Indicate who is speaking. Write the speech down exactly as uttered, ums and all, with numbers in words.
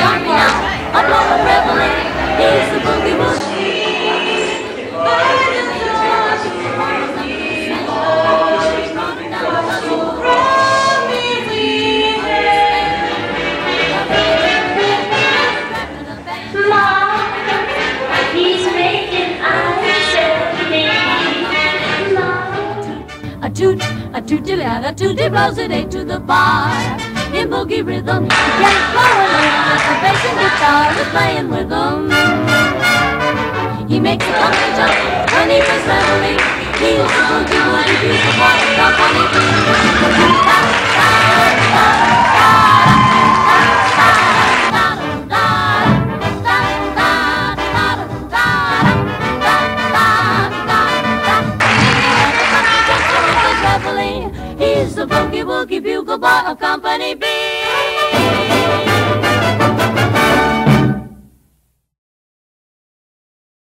Speaker 1: join me now, a blow of reveille. He's the boogie woogie. A toot, a tooty lad, a tooty blows it eight to the bar. In boogie rhythm, he can't go alone. The bass and guitar is playing with him. He makes a funky jump when he was reveling. He's the boogie woogie beautiful company. He's the boogie woogie bugle boy of Company B.